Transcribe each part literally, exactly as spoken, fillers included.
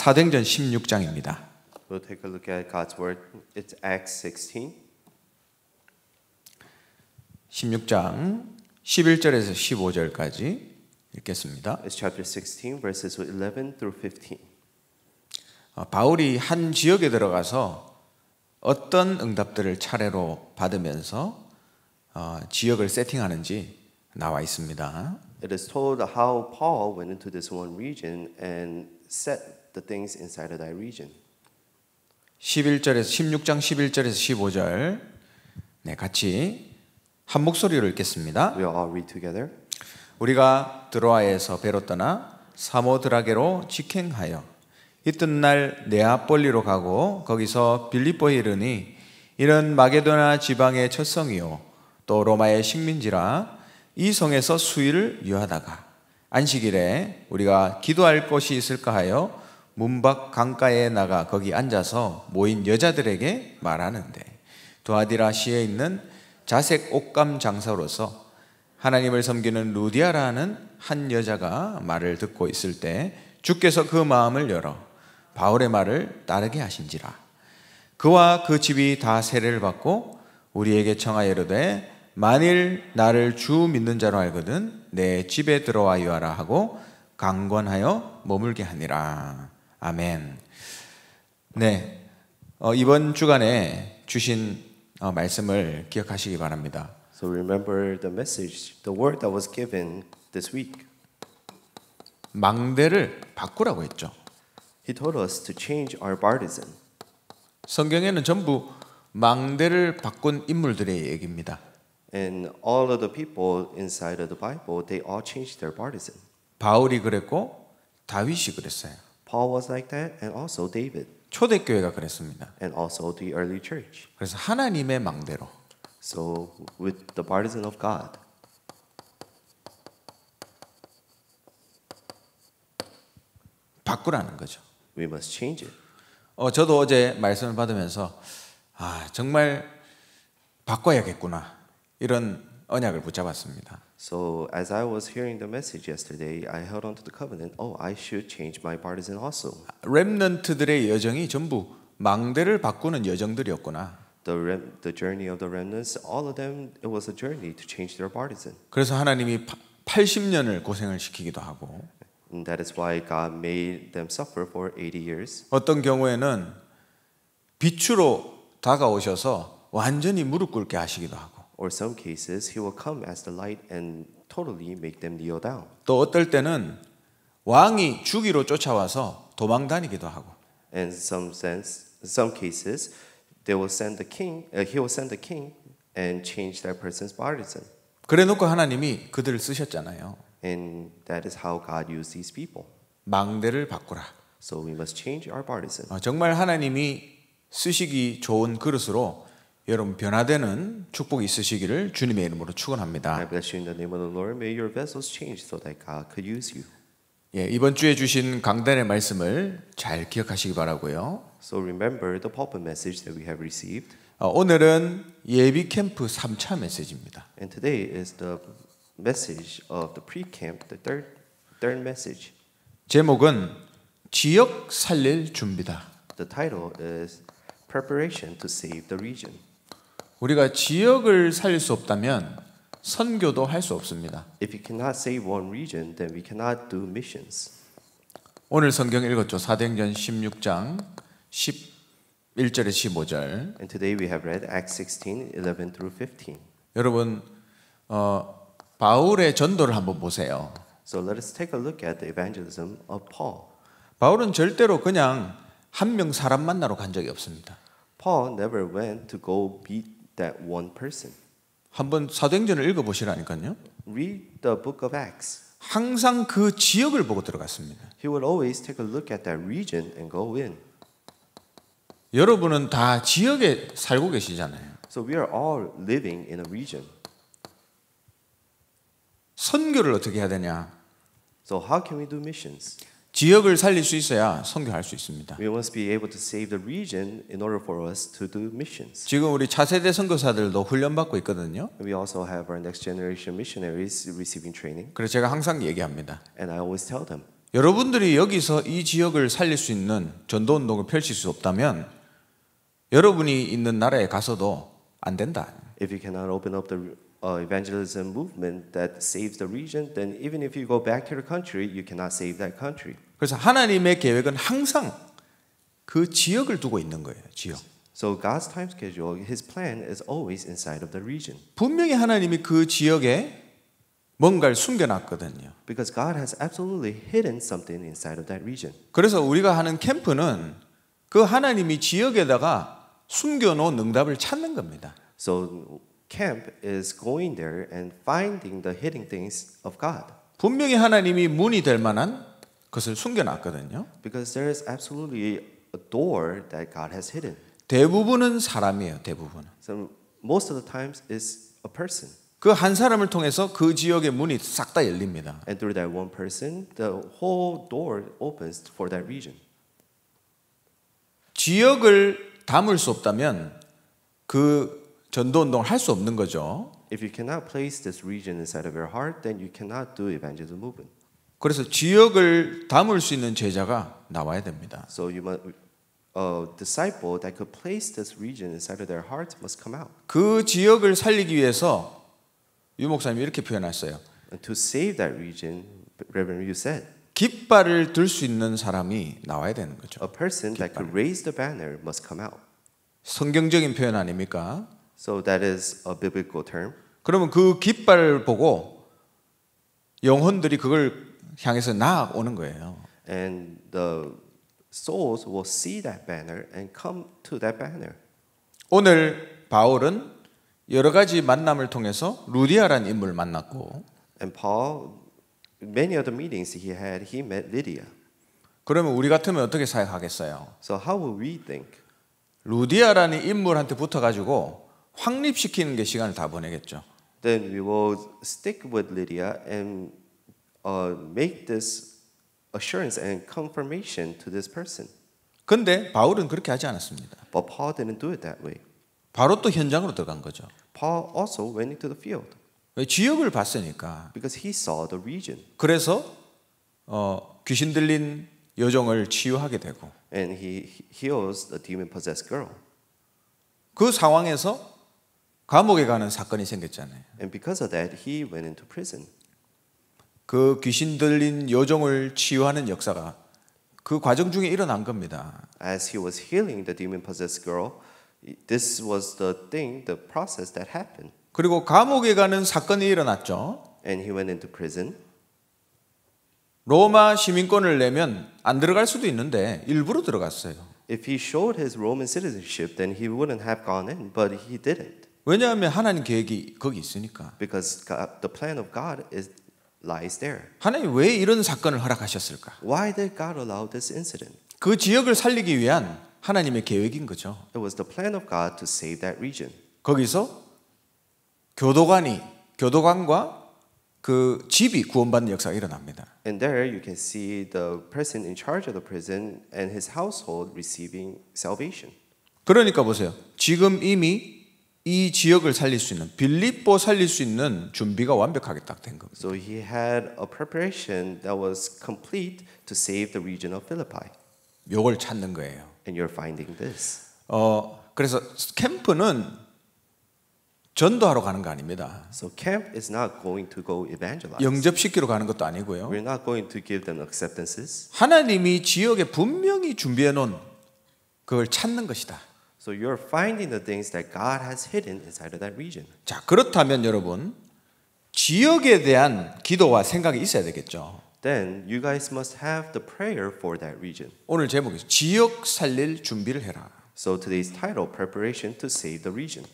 사도행전 십육 장입니다. We'll take a look at God's word. It's Acts sixteen. 십육 장 십일 절에서 십오 절까지 읽겠습니다. It's chapter sixteen, verses eleven through fifteen. 바울이 한 지역에 들어가서 어떤 응답들을 차례로 받으면서 어, 지역을 세팅하는지 나와 있습니다. It is told how Paul went into this one region and set the things inside of that region. 십일 절에서 십육 장 십일 절에서 십오 절 네, 같이 한 목소리로 읽겠습니다. We'll all read together. 우리가 드로아에서 배로 떠나 사모드라게로 직행하여 이튿날 네아폴리로 가고 거기서 빌립보에 이르니 이는 마게도나 지방의 첫성이요 또 로마의 식민지라 이 성에서 수일을 유하다가 안식일에 우리가 기도할 곳이 있을까 하여 문 밖 강가에 나가 거기 앉아서 모인 여자들에게 말하는데 두아디라시에 있는 자색 옷감 장사로서 하나님을 섬기는 루디아라는 한 여자가 말을 듣고 있을 때 주께서 그 마음을 열어 바울의 말을 따르게 하신지라. 그와 그 집이 다 세례를 받고 우리에게 청하여 이르되 만일 나를 주 믿는 자로 알거든 내 집에 들어와 유하라 하고 강권하여 머물게 하니라. 아멘. 네, 어, 이번 주간에 주신 어, 말씀을 기억하시기 바랍니다. So remember the message, the word that was given this week. 망대를 바꾸라고 했죠. He told us to change our partisan. 성경에는 전부 망대를 바꾼 인물들의 얘기입니다. And all of the people inside of the Bible, they all changed their partisan. 바울이 그랬고 다윗이 그랬어요. Paul was like that, and also David, 초대교회가 그랬습니다. and also the early church. 그래서 하나님의 망대로 So with the partisan of God, 바꾸라는 거죠. we must change it. 어, 저도 어제 말씀을 받으면서 아, 정말 바꿔야겠구나 이런 언약을 붙잡았습니다. So as I was hearing the message yesterday, I held on to the covenant. Oh, I should change my partisan also. 렘넌트들의 여정이 전부 망대를 바꾸는 여정들이었구나. The rem, the journey of the remnants, all of them, it was a journey to change their partisan. 그래서 하나님이 팔십 년을 고생을 시키기도 하고 And that is why God made them suffer for eighty years. 어떤 경우에는 빛으로 다가오셔서 완전히 무릎 꿇게 하시기도 하고 Or some cases, He will come as the light and totally make them kneel down. 또 어떨 때는 왕이 주기로 쫓아와서 도망 다니기도 하고 In some sense, some cases, they will send the king. Uh, he will send the king and change that person's partisan. 그래놓고 하나님이 그들을 쓰셨잖아요. And that is how God used these people. 망대를 바꾸라. So we must change our partisan. 어, 정말 하나님이 쓰시기 좋은 그릇으로 여러분 변화되는 축복이 있으시기를 주님의 이름으로 축원합니다. I bless you in the name of the Lord. May your vessels change so that God could use you. 예, 이번 주에 주신 강단의 말씀을 잘 기억하시기 바라고요. So remember the pulpit message that we have received. 어, 오늘은 예비 캠프 삼 차 메시지입니다. And today is the message of the pre-camp, the third third message. 제목은 지역 살릴 준비다. The title is Preparation to Save the Region. 우리가 지역을 살릴 수 없다면 선교도 할 수 없습니다. If you cannot save one region, then we cannot do missions. 오늘 성경 읽었죠. 사도행전 십육 장 십일 절에서 십오 절. And today we have read Acts sixteen, eleven through fifteen. 여러분 어, 바울의 전도를 한번 보세요. So let us take a look at the evangelism of Paul. 바울은 절대로 그냥 한 명 사람 만나러 간 적이 없습니다. Paul never went to go meet that one person. 한번 사도행전을 읽어보시라니까요. Read the book of Acts. 항상 그 지역을 보고 들어갔습니다. He would always take a look at that region and go in. 여러분은 다 지역에 살고 계시잖아요. So we are all living in a region. 선교를 어떻게 해야 되냐? So how can we do missions? 지역을 살릴 수 있어야 선교할 수 있습니다. We must be able to save the region in order for us to do missions. 지금 우리 차세대 선교사들도 훈련받고 있거든요. We also have our next generation missionaries receiving training. 그래서 제가 항상 얘기합니다. And I always tell them, 여러분들이 여기서 이 지역을 살릴 수 있는 전도운동을 펼칠 수 없다면 여러분이 있는 나라에 가서도 안 된다. If you cannot open up the uh, evangelism movement that saves the region, then even if you go back to your country, you cannot save that country. 그래서 하나님의 계획은 항상 그 지역을 두고 있는 거예요. 지역. So God's time schedule, His plan is always inside of the region. 분명히 하나님이 그 지역에 뭔가를 숨겨놨거든요. Because God has absolutely hidden something inside of that region. 그래서 우리가 하는 캠프는 그 하나님이 지역에다가 숨겨놓은 응답을 찾는 겁니다. So camp is going there and finding the hidden things of God. 분명히 하나님이 문이 될 만한 것을 숨겨놨거든요. Because there is absolutely a door that God has hidden. 대부분은 사람이에요. 대부분은. So most of the times is a person. 그 한 사람을 통해서 그 지역의 문이 싹 다 열립니다. And through that one person, the whole door opens for that region. 지역을 담을 수 없다면 그 전도운동을 할 수 없는 거죠. If you cannot place this region inside of your heart, then you cannot do evangelism movement. 그래서 지역을 담을 수 있는 제자가 나와야 됩니다. So you must, a disciple that could place this region inside of their hearts must come out. 그 지역을 살리기 위해서 유 목사님이 이렇게 표현했어요. And to save that region, Reverend Yu said, 깃발을 들 수 있는 사람이 나와야 되는 거죠. a person that could raise the banner must come out. 성경적인 표현 아닙니까? So that is a biblical term. 그러면 그 깃발을 보고 영혼들이 그걸 향해서 나아오는 거예요. And the souls will see that banner and come to that banner. 오늘 바울은 여러 가지 만남을 통해서 루디아라는 인물을 만났고, And Paul, many of the meetings he had, he met Lydia. 그러면 우리 같으면 어떻게 생각하겠어요? So how will we think? 루디아라는 인물한테 붙어가지고 확립시키는 게 시간을 다 보내겠죠. Then we will stick with Lydia and uh, make this assurance and confirmation to this person. 근데 바울은 그렇게 하지 않았습니다. But Paul didn't do it that way. 바로 또 현장으로 들어간 거죠. Paul also went into the field 왜? 지역을 봤으니까. because he saw the region. 그래서 어, 귀신 들린 여종을 치유하게 되고, And he heals the demon-possessed girl. 그 상황에서 감옥에 가는 사건이 생겼잖아요. And because of that, he went into prison. 그 귀신 들린 여종을 치유하는 역사가 그 과정 중에 일어난 겁니다. As he was healing the demon-possessed girl, this was the thing, the process that happened. 그리고 감옥에 가는 사건이 일어났죠. And he went into prison. 로마 시민권을 내면 안 들어갈 수도 있는데 일부러 들어갔어요. If he showed his Roman citizenship, then he wouldn't have gone in, but he didn't. 왜냐하면 하나님 계획이 거기 있으니까. Because God, the plan of God is, lies there. 하나님 왜 이런 사건을 허락하셨을까? Why did God allow this incident? 그 지역을 살리기 위한 하나님의 계획인 거죠. It was the plan of God to save that region. 거기서 교도관이 교도관과 그 집이 구원받는 역사가 일어납니다. And there you can see the person in charge of the prison and his household receiving salvation. 그러니까 보세요. 지금 이미 이 지역을 살릴 수 있는, 빌립보 살릴 수 있는 준비가 완벽하게 딱 된 겁니다. So he had a preparation that was complete to save the region of Philippi. 요걸 찾는 거예요. And you're finding this. 어, 그래서 캠프는 전도하러 가는 거 아닙니다. So camp is not going to go evangelize. 영접시키러 가는 것도 아니고요. We're not going to give them acceptances. 하나님이 지역에 분명히 준비해 놓은 그걸 찾는 것이다. So you're finding the things that God has hidden inside of that region. 자, 그렇다면 여러분, 지역에 대한 기도와 생각이 있어야 되겠죠. Then you guys must have the prayer for that region. 오늘 제목이 지역 살릴 준비를 해라. So today's title, Preparation to Save the Region.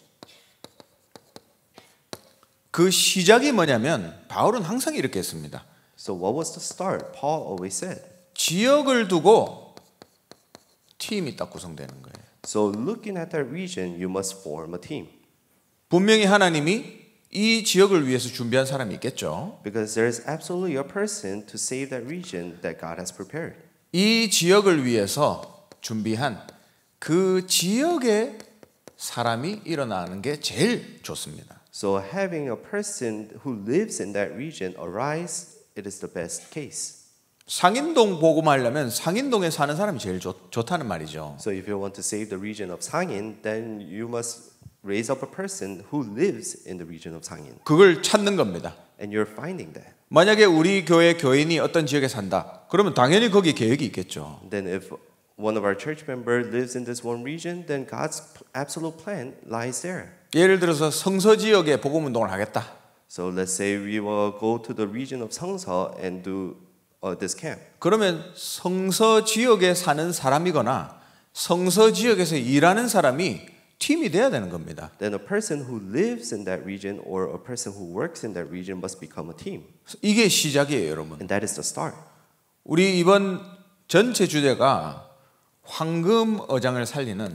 그 시작이 뭐냐면 바울은 항상 이렇게 했습니다. So what was the start? Paul always said. 지역을 두고 팀이 딱 구성되는 거예요. So looking at that region, you must form a team. 분명히 하나님이 이 지역을 위해서 준비한 사람이 있겠죠. Because there is absolutely a person to save that region that God has prepared. 이 지역을 위해서 준비한 그 지역의 사람이 일어나는 게 제일 좋습니다. So having a person who lives in that region arise, it is the best case. 상인동 복음하려면 상인동에 사는 사람이 제일 좋, 좋다는 말이죠. So if you want to save the region of Sangin, then you must raise up a person who lives in the region of Sangin. 그걸 찾는 겁니다. And you're finding that. 만약에 우리 교회 교인이 어떤 지역에 산다. 그러면 당연히 거기 계획이 있겠죠. Then if one of our church members lives in this one region, then God's absolute plan lies there. 예를 들어서 성서 지역에 복음 운동을 하겠다. So let's say we will go to the region of Seongso and do uh, this camp. 그러면 성서 지역에 사는 사람이거나 성서 지역에서 일하는 사람이 팀이 돼야 되는 겁니다. Then a person who lives in that region or a person who works in that region must become a team. 이게 시작이에요, 여러분. And that is the start. 우리 이번 전체 주제가 황금어장을 살리는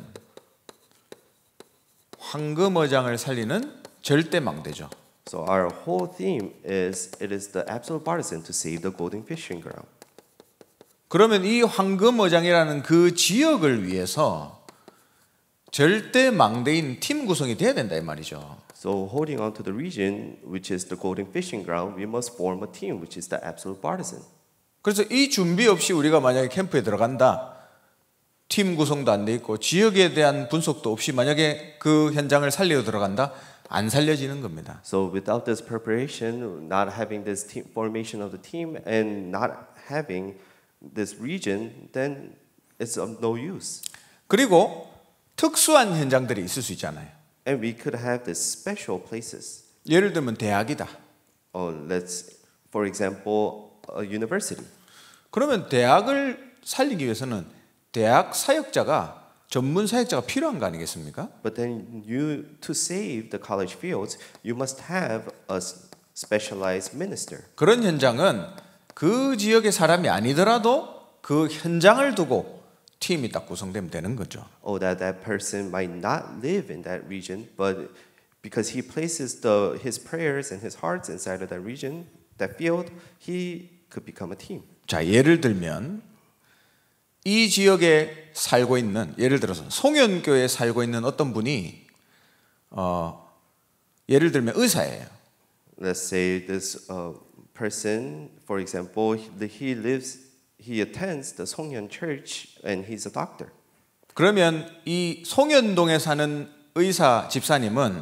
황금어장을 살리는 절대망대죠. So our whole theme is it is the absolute partisan to save the golden fishing ground. 그러면 이 황금어장이라는 그 지역을 위해서 절대망대인 팀 구성이 돼야 된다 이 말이죠. So holding on to the region which is the golden fishing ground, we must form a team which is the absolute partisan. 그래서 이 준비 없이 우리가 만약에 캠프에 들어간다. 팀 구성도 안 돼 있고 지역에 대한 분석도 없이 만약에 그 현장을 살리러 들어간다. 안 살려지는 겁니다. So without this preparation, not having this team formation of the team and not having this region, then it's of no use. 그리고 특수한 현장들이 있을 수 있잖아요. And we could have these special places. 예를 들면 대학이다. Oh, let's, for example, a university. 그러면 대학을 살리기 위해서는 대학 사역자가 전문 사역자가 필요한 거 아니겠습니까? But then you, to save the college fields, you must have a specialized minister. 그런 현장은 그 지역의 사람이 아니더라도 그 현장을 두고 팀이 딱 구성되면 되는 거죠. Oh, that that person might not live in that region, but because he places the his prayers and his hearts inside of that region, that field, he could become a team. 자, 예를 들면 이 지역에 살고 있는 예를 들어서 송현교에 살고 있는 어떤 분이 어, 예를 들면 의사예요. Let's say this uh, person, for example, he, he lives, he attends the Songyeon Church, and he's a doctor. 그러면 이 송현동에 사는 의사 집사님은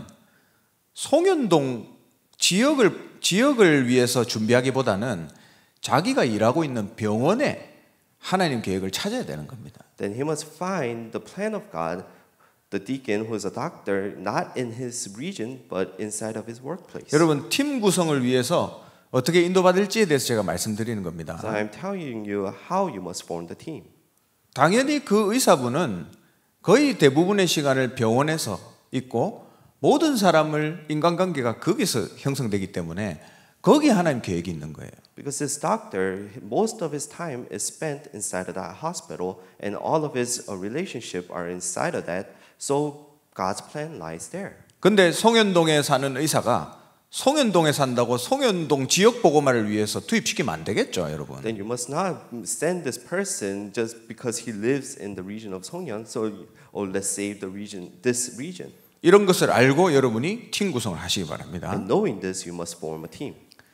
송현동 지역을 지역을 위해서 준비하기보다는 자기가 일하고 있는 병원에 하나님 계획을 찾아야 되는 겁니다. Then he must find the plan of God, the deacon who is a doctor, not in his region but inside of his workplace. 여러분 팀 구성을 위해서 어떻게 인도받을지에 대해서 제가 말씀드리는 겁니다. So I'm telling you how you must form the team. 당연히 그 의사분은 거의 대부분의 시간을 병원에서 있고 모든 사람을 인간관계가 거기서 형성되기 때문에 거기에 하나님 계획이 있는 거예요. Because this doctor, most of his time is spent inside of that hospital, and all of his uh, relationship are inside of that. So God's plan lies there. 근데 송현동에 사는 의사가 송현동에 산다고 송현동 지역 보고마를 위해서 투입시키면 안 되겠죠, 여러분. Then you must not send this person just because he lives in the region of Songyeon. So, oh, let's save the region, this region. 이런 것을 알고 여러분이 팀 구성을 하시기 바랍니다. And knowing this, you must form a team.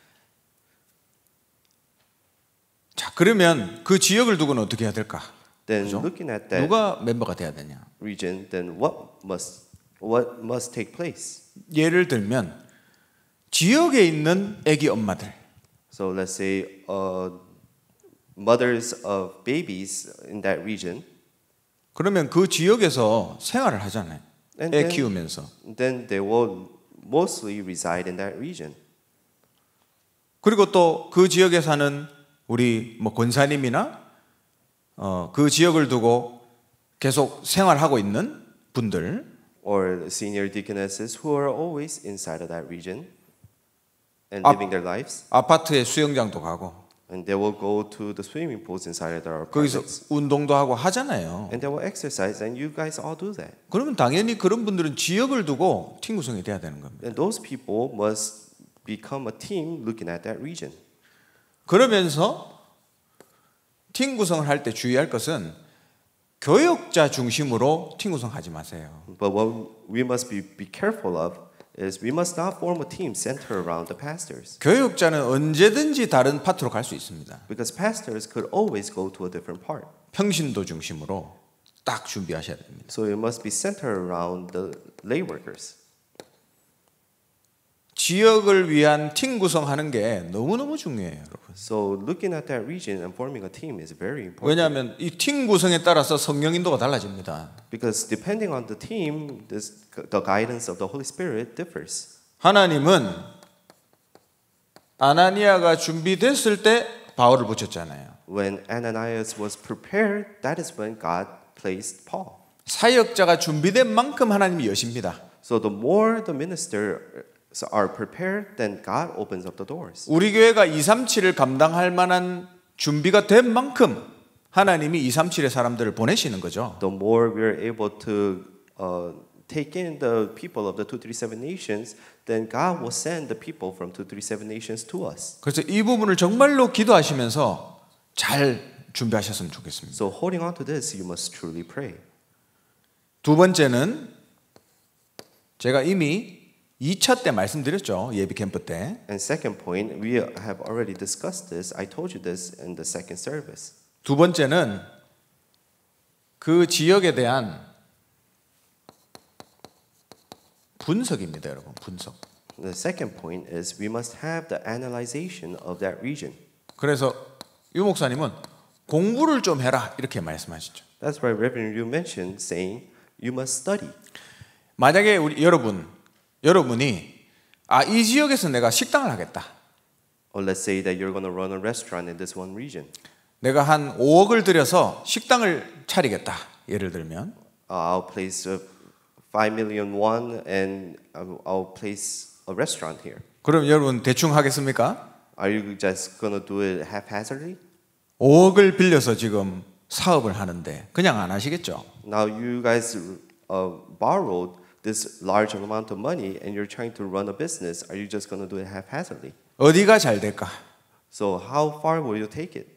자, 그러면 그 지역을 두고는 어떻게 해야 될까? Then 그죠? looking at that 누가 멤버가 돼야 되냐? region, then what must what must take place? 예를 들면 지역에 있는 아기 엄마들. So let's say uh, mothers of babies in that region. 그러면 그 지역에서 생활을 하잖아요. And 애 then, 키우면서. then they will mostly reside in that region. 그리고 또 그 지역에 사는 우리 뭐 권사님이나 어, 그 지역을 두고 계속 생활하고 있는 분들, or senior deaconesses who are always inside of that region and 아- living their lives, 아파트에 수영장도 가고 and they will go to the swimming pools inside of their 거기서 apartments, 운동도 하고 하잖아요. and they will exercise, and you guys all do that. 그러면 당연히 그런 분들은 지역을 두고 팀 구성이 돼야 되는 겁니다. And those people must become a team looking at that region. 그러면서 팀 구성을 할 때 주의할 것은 교역자 중심으로 팀 구성하지 마세요. But what we must be, be careful of is we must not form a team centered around the pastors. 교육자는 언제든지 다른 파트로 갈 수 있습니다. Because pastors could always go to a different part. 평신도 중심으로 딱 준비하셔야 됩니다. So it must be centered around the lay workers. 지역을 위한 팀 구성하는 게 너무너무 중요해요, 여러분. So looking at that region and forming a team is very important. 왜냐하면 이 팀 구성에 따라서 성령 인도가 달라집니다. Because depending on the team, this, the guidance of the Holy Spirit differs. 하나님은 아나니아가 준비됐을 때 바울을 붙였잖아요. When Ananias was prepared, that is when God placed Paul. 사역자가 준비된 만큼 하나님이 여십니다. So the more the ministers are prepared, then God opens up the doors. 우리 교회가 이삼칠을 감당할 만한 준비가 된 만큼 하나님이 이삼칠의 사람들을 보내시는 거죠. The more we are able to uh, take in the people of the two thirty-seven nations, then God will send the people from two thirty-seven nations to us. 그래서 이 부분을 정말로 기도하시면서 잘 준비하셨으면 좋겠습니다. So holding on to this, you must truly pray. 두 번째는 제가 이미 이 차 때 말씀드렸죠. 예비 캠프 때. And second point, we have already discussed this. I told you this in the second service. 두 번째는 그 지역에 대한 분석입니다, 여러분. 분석. The second point is we must have the analyzation of that region. 그래서 유 목사님은 공부를 좀 해라 이렇게 말씀하시죠. That's why Reverend Ryu mentioned saying you must study. 만약에 우리 여러분 여러분이 아, 이 지역에서 내가 식당을 하겠다. Or let's say that you're going to run a restaurant in this one region. 내가 한 오억을 들여서 식당을 차리겠다. 예를 들면 Uh, I'll place uh, five million won and I'll place a restaurant here. 그럼 여러분 대충 하겠습니까? Are you just going to do it haphazardly? 오억을 빌려서 지금 사업을 하는데 그냥 안 하시겠죠? Now you guys uh, borrowed this large amount of money and you're trying to run a business. Are you just going to do it haphazardly? 어디가 잘 될까? So how far will you take it?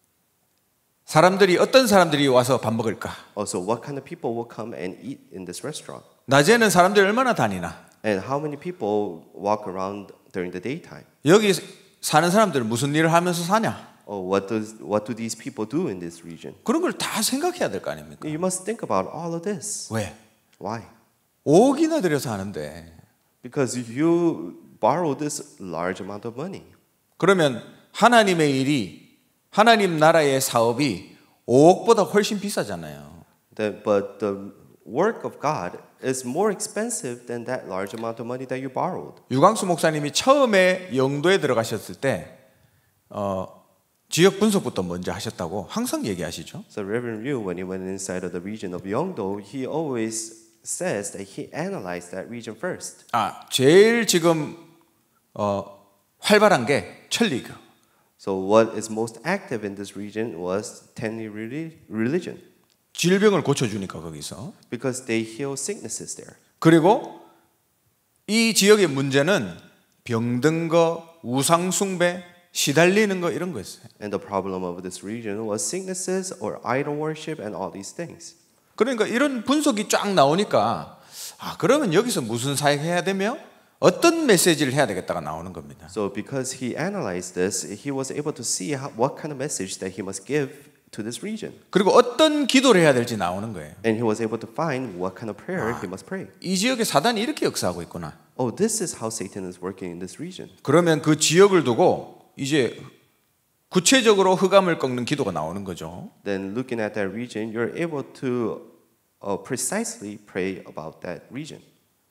사람들이 어떤 사람들이 와서 밥 먹을까? Also, what kind of people will come and eat in this restaurant? 낮에는 사람들이 얼마나 다니나? And how many people walk around during the daytime? 여기 사는 사람들은 무슨 일을 하면서 사냐? Or what does what do these people do in this region? 그런 걸 다 생각해야 될 거 아닙니까? You must think about all of this. 왜? Why? 오억이나 들여서 하는데 Because you borrow this large amount of money. 그러면 하나님의 일이 하나님 나라의 사업이 오억보다 훨씬 비싸잖아요. The, but the work of God is more expensive than that large amount of money that you borrowed. 유광수 목사님이 처음에 영도에 들어가셨을 때 어, 지역 분석부터 먼저 하셨다고 항상 얘기하시죠. So Reverend Ryu, when he went inside of the region of Yeongdo, he always says that he analyzed that region first. 아, 제일 지금 어, 활발한 게 천리교. So what is most active in this region was Tenri religion. 질병을 고쳐주니까 거기서. Because they heal sicknesses there. 그리고 이 지역의 문제는 병든 거, 우상 숭배, 시달리는 거 이런 거였어요. And the problem of this region was sicknesses or idol worship and all these things. 그러니까 이런 분석이 쫙 나오니까 아, 그러면 여기서 무슨 사역해야 되며 어떤 메시지를 해야 되겠다가 나오는 겁니다. So because he analyzed this, he was able to see how, what kind of message that he must give to this region. 그리고 어떤 기도를 해야 될지 나오는 거예요. And he was able to find what kind of prayer he must pray. 이 지역에 사단이 이렇게 역사하고 있구나. Oh, this is how Satan is working in this region. 그러면 그 지역을 두고 이제 구체적으로 흑암을 꺾는 기도가 나오는 거죠. Then looking at that region, you're able to uh, precisely pray about that region.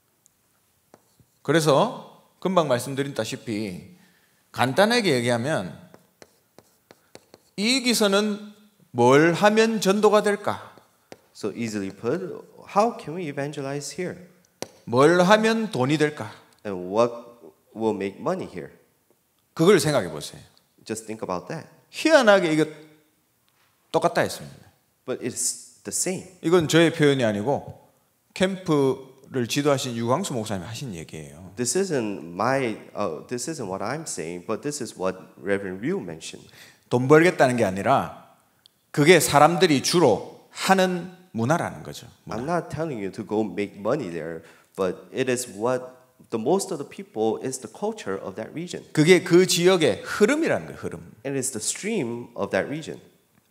그래서 금방 말씀드렸다시피 간단하게 얘기하면 이 기서는 뭘 하면 전도가 될까? So easily put, how can we evangelize here? 뭘 하면 돈이 될까? And what will make money here? 그걸 생각해 보세요. Just think about that. 희한하게 이거 똑같다 했습니다. But it's the same. 이건 저의 표현이 아니고 캠프를 지도하신 유광수 목사님이 하신 얘기예요. This isn't my, uh, this isn't what I'm saying, but this is what Reverend Ryu mentioned. 돈 벌겠다는 게 아니라 그게 사람들이 주로 하는 문화라는 거죠. 문화. I'm not telling you to go make money there, but it is what the most of the people is the culture of that region. 그게 그 지역의 흐름이라는 거예요. 흐름. And it's the stream of that region.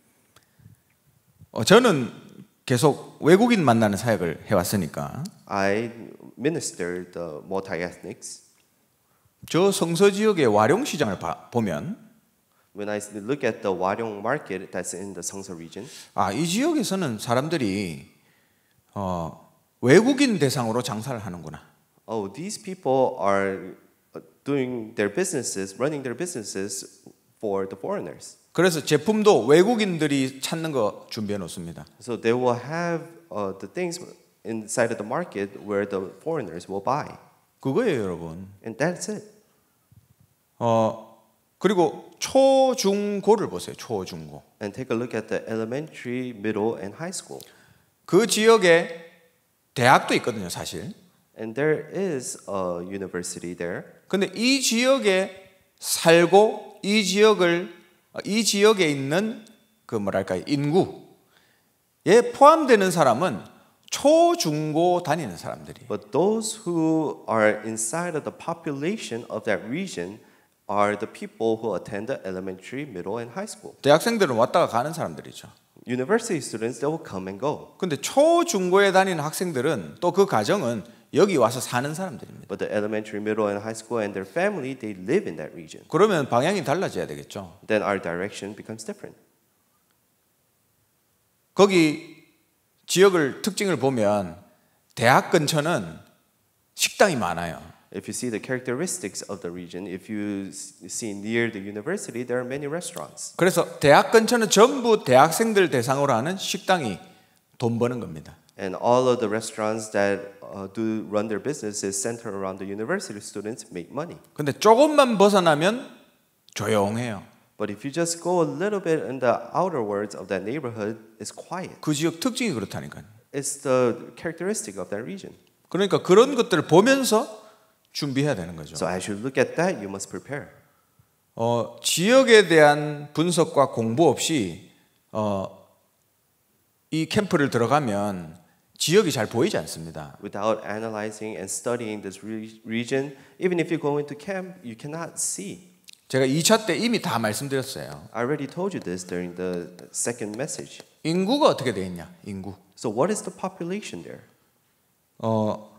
어, 저는 계속 외국인 만나는 사역을 해왔으니까 I ministered the multi-ethnics. 저 성서 지역의 와룡 시장을 봐, 보면 When I look at the Warong market that's in the Seongso region, 아, 이 지역에서는 사람들이 어, 외국인 대상으로 장사를 하는구나. oh, these people are doing their businesses, running their businesses for the foreigners. 그래서 제품도 외국인들이 찾는 거 준비해 놓습니다. So they will have uh, the things inside of the market where the foreigners will buy. 그거예요, 여러분. And that's it. 어, 그리고 초, 중, 고를 보세요. 초, 중, 고. And take a look at the elementary, middle, and high school. 그 지역에 대학도 있거든요, 사실. And there is a university there. 근데 이 지역에 살고 이 지역을 이 지역에 있는 그 뭐랄까 인구에 포함되는 사람은 초, 중, 고 다니는 사람들이. But those who are inside of the population of that region are the people who attend the elementary, middle, and high school. 대학생들은 왔다가 가는 사람들이죠. University students, they will come and go. 근데 초, 중고에 다니는 학생들은 또 그 가정은 여기 와서 사는 사람들입니다. But the elementary, middle, and high school and their family, they live in that region. 그러면 방향이 달라져야 되겠죠. Then our direction becomes different. 거기 지역을 특징을 보면 대학 근처는 식당이 많아요. If you see the characteristics of the region, if you see near the university, there are many restaurants. 그래서 대학 근처는 전부 대학생들 대상으로 하는 식당이 돈 버는 겁니다. And all of the restaurants that uh, do run their businesses center around the university students make money. 근데 조금만 벗어나면 조용해요. But if you just go a little bit in the outer words of that neighborhood, it's quiet. 그 지역 특징이 그렇다니까요. It's the characteristic of that region. 그러니까 그런 것들을 보면서 준비해야 되는 거죠. So as you look at that, you must prepare. 어, 지역에 대한 분석과 공부 없이 어, 이 캠프를 들어가면 지역이 잘 보이지 않습니다. Without analyzing and studying this re- region, even if you go into camp, you cannot see. 제가 이 차 때 이미 다 말씀드렸어요. I already told you this during the second message. 인구가 어떻게 돼 있냐? 인구. So what is the population there? 어,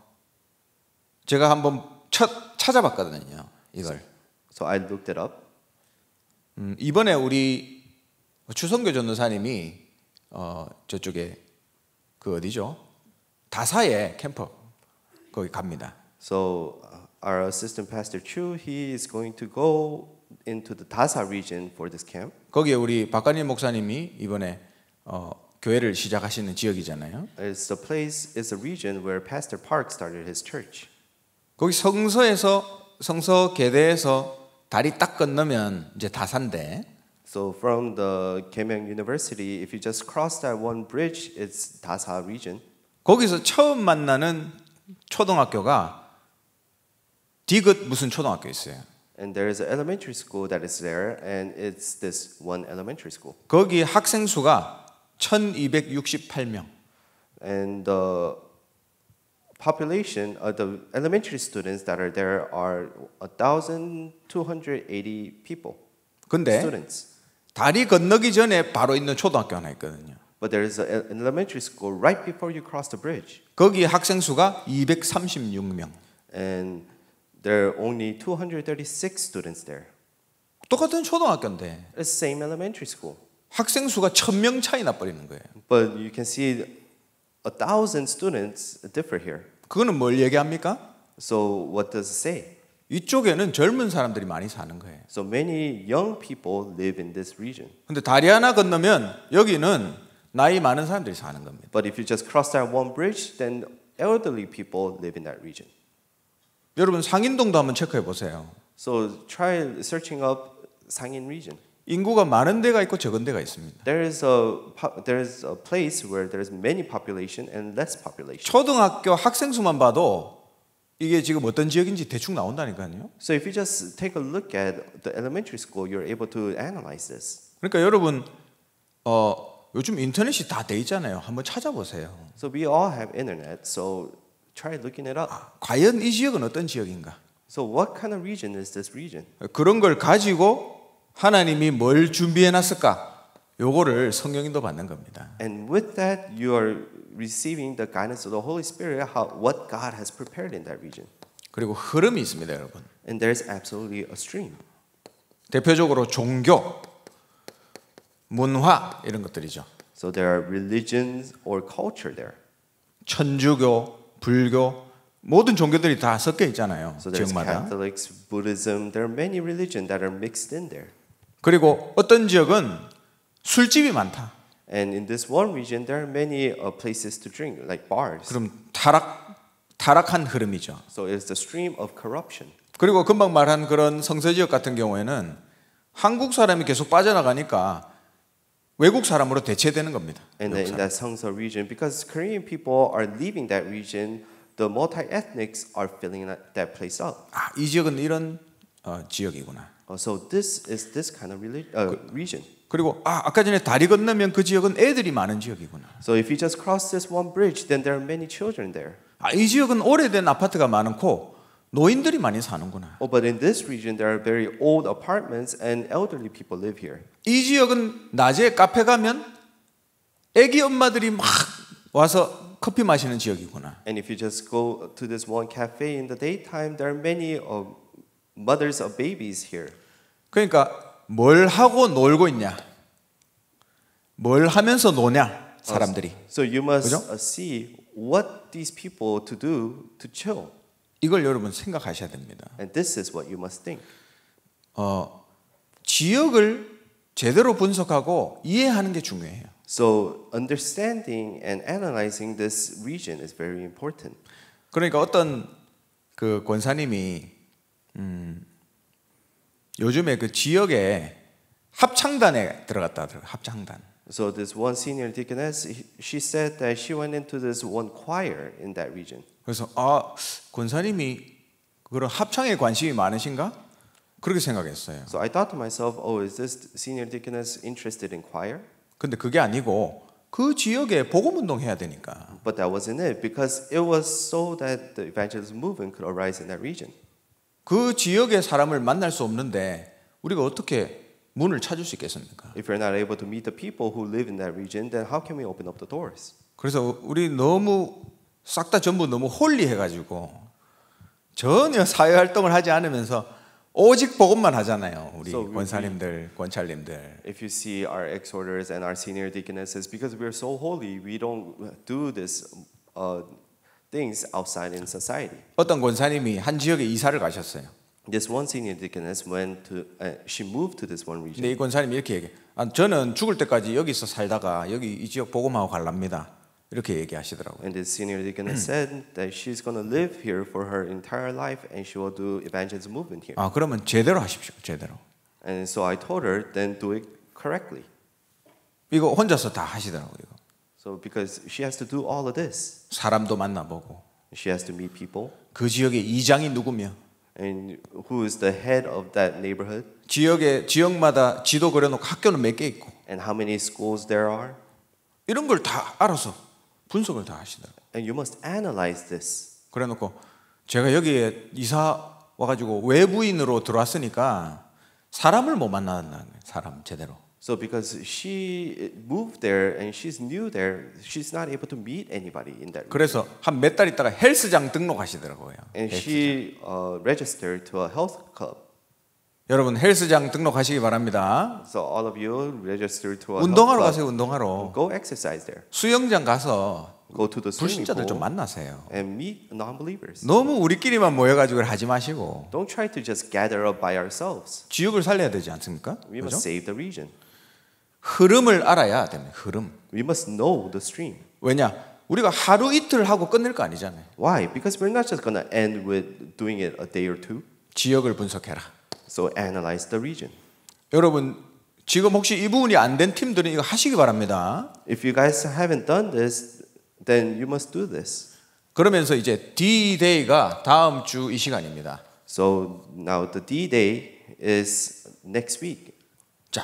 제가 한번 첫 찾아봤거든요. 이걸. So I looked it up. 음, 이번에 우리 추성교 전도사님이 어, 저쪽에 그 어디죠? 다사의 캠프 거기 갑니다. So uh, our assistant pastor Chu, he is going to go into the Dasa region for this camp. 거기에 우리 박관일 목사님이 이번에 어, 교회를 시작하시는 지역이잖아요. It's the place, it's the region where Pastor Park started his church. 거기 성서에서 성서 계대에서 다리 딱 건너면 이제 다산데. So from the Gaemyeong University, if you just cross that one bridge, it's Dasa region. 거기서 처음 만나는 초등학교가 디귿 무슨 초등학교 있어요. And there is an elementary school that is there, and it's this one elementary school. 거기 학생 수가 천이백육십팔 명. And the population of the elementary students that are there are one thousand two hundred eighty people. 근데 students. 다리 건너기 전에 바로 있는 초등학교 하나 있거든요. But there is a, an elementary school right before you cross the bridge. 거기 학생 수가 이백삼십육 명. And there are only two hundred thirty-six students there. 똑같은 초등학교인데 It's the same elementary school. 학생 수가 천 명 차이 나 버리는 거예요. But you can see a thousand students differ here. 그거는 뭘 얘기합니까? So what does it say? 이쪽에는 젊은 사람들이 많이 사는 거예요. So many young people live in this region. 근데 다리 하나 건너면 여기는 나이 많은 사람들이 사는 겁니다. But if you just cross that one bridge, then elderly people live in that region. 여러분 상인동도 한번 체크해 보세요. So try searching up Sangin region. 인구가 많은 데가 있고 적은 데가 있습니다. There is a there is a place where there is many population and less population. 초등학교 학생 수만 봐도 이게 지금 어떤 지역인지 대충 나온다니까요. So if you just take a look at the elementary school, you're able to analyze this. 그러니까 여러분 어, 요즘 인터넷이 다 돼 있잖아요. 한번 찾아보세요. So we all have internet, so try looking it up. 과연 이 지역은 어떤 지역인가? So what kind of region is this region? 그런 걸 가지고 하나님이 뭘 준비해 놨을까? 요거를 성령인도 받는 겁니다. And with that, you are receiving the guidance of the Holy Spirit, how, what God has prepared in that region. 그리고 흐름이 있습니다, 여러분. And there's absolutely a stream. 대표적으로 종교, 문화 이런 것들이죠. So there are religions or culture there. 천주교, 불교 모든 종교들이 다 섞여 있잖아요. So there's 지역마다. Catholics, Buddhism. There are many religions that are mixed in there. 그리고 어떤 지역은 술집이 많다. And in this one region, there are many uh, places to drink, like bars. 그럼 타락 타락한 흐름이죠. So it's the stream of corruption. 그리고 금방 말한 그런 성서 지역 같은 경우에는 한국 사람이 계속 빠져나가니까 외국 사람으로 대체되는 겁니다. And in that Seongso region, because Korean people are leaving that region, the multi-ethnics are filling that, that place up. 아, 이 지역은 이런 어, 지역이구나. Uh, so this is this kind of relig- uh, region. 그리고 아, 아까 전에 다리 건너면 그 지역은 애들이 많은 지역이구나. So if you just cross this one bridge, then there are many children there. 아, 이 지역은 오래된 아파트가 많고 노인들이 많이 사는구나. Oh, but in this region, there are very old apartments and elderly people live here. 이 지역은 낮에 카페 가면 애기 엄마들이 막 와서 커피 마시는 지역이구나. And if you just go to this one cafe in the daytime, there are many uh, mothers of babies here. 그러니까 뭘 하고 놀고 있냐? 뭘 하면서 노냐? 사람들이. So you must 그죠? uh, see what these people to do to chill. 이걸 여러분 생각하셔야 됩니다. And this is what you must think. 어, 지역을 제대로 분석하고 이해하는 게 중요해요. So understanding and analyzing this region is very important. 그러니까 어떤 그 권사님이 음, 요즘에 그 지역에 합창단에 들어갔다 하더라고요. 합창단. So this one senior deaconess, he- she said that she went into this one choir in that region. 그래서 아 권사님이 그런 합창에 관심이 많으신가? 그렇게 생각했어요. So I thought to myself, oh, is this senior deaconess interested in choir? 근데 그게 아니고 그 지역에 복음 운동해야 되니까. But that wasn't it, because it was so that the evangelism movement could arise in that region. 그 지역의 사람을 만날 수 없는데 우리가 어떻게 문을 찾을 수 있겠습니까? If we're not able to meet the people who live in that region, then how can we open up the doors? 그래서 우리 너무 싹 다 전부 너무 홀리해가지고 전혀 사회 활동을 하지 않으면서 오직 복음만 하잖아요. 우리 So we- 권사님들, 권찰님들. If you see our exhorters and our senior deaconesses, because we're so holy, we don't do this uh, things outside in society. 어떤 권사님이 한 지역에 이사를 가셨어요. This one senior deaconess went to, uh, she moved to this one 근데 region. 이 권사님이 이렇게 얘기해. 아, 저는 죽을 때까지 여기서 살다가 여기 이 지역 복음하고 갈랍니다. 이렇게 얘기하시더라고요. And this senior deaconess said that she's going to live here for her entire life, and she will do evangelism movement here. 아, 그러면 제대로 하십시오. 제대로. And so I told her, then do it correctly. 이거 혼자서 다 하시더라고요. 이거. So because she has to do all of this, 사람도 만나보고 she has to meet people, 그 지역의 이장이 누구며 and who is the head of that neighborhood, 지역의 지역마다 지도 그려놓고 학교는 몇 개 있고 and how many schools there are. 이런 걸 다 알아서 분석을 다 하시더라고요. And you must analyze this. 그래놓고 제가 여기에 이사 와가지고 외부인으로 들어왔으니까 사람을 못 만나는 거예요. 사람 제대로. So because she moved there and she's new there, she's not able to meet anybody in that region. 그래서 한 몇 달 있다가 헬스장 등록하시더라고요. And 헬스장. she uh, registered to a health club. 여러분 헬스장 등록하시기 바랍니다. So all of you register to a 운동하러 health 가세요. club. 운동하러. Go exercise there. 수영장 가서 Go to the swimming 불신자들 좀 pool 만나세요. and meet non-believers. 너무 우리끼리만 모여가지고 하지 마시고 Don't try to just gather up by ourselves. 지역을 살려야 되지 않습니까? We 그죠? must save the region. 흐름을 알아야 됩니다. 흐름. We must know the stream. 왜냐? 우리가 하루 이틀 하고 끝낼 거 아니잖아요. Why? Because we're not just going to end with doing it a day or two. 지역을 분석해라. So analyze the region. 여러분 지금 혹시 이 부분이 안 된 팀들은 이거 하시기 바랍니다. If you guys haven't done this, then you must do this. 그러면서 이제 D-Day가 다음 주 이 시간입니다. So now the D-Day is next week. 자,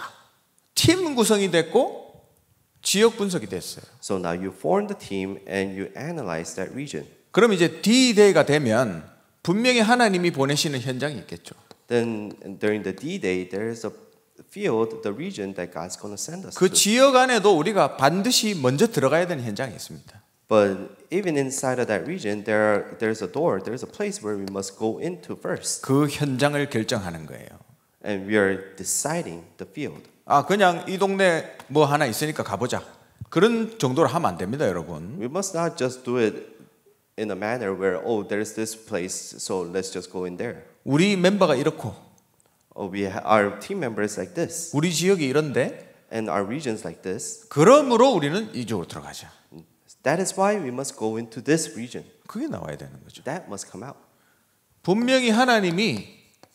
팀 구성이 됐고 지역 분석이 됐어요. So now you form the team and you analyze that region. 그럼 이제 D-Day가 되면 분명히 하나님이 보내시는 현장이 있겠죠. Then during the D-Day, there is a field, the region that God's going to send us 그 to. 지역 안에도 우리가 반드시 먼저 들어가야 되는 현장이 있습니다. But even inside of that region, there are, there's a door, there's a place where we must go into first. 그 현장을 결정하는 거예요. And we are deciding the field. 아, 그냥 이 동네 뭐 하나 있으니까 가보자. 그런 정도로 하면 안 됩니다, 여러분. We must not just do it in a manner where, oh, there's this place, so let's just go in there. 우리 멤버가 이렇고, Oh, we ha- our team members like this, 우리 지역이 이런데, and our regions like this. 그러므로 우리는 이쪽으로 들어가자. That is why we must go into this region. 그게 나와야 되는 거죠. That must come out. 분명히 하나님이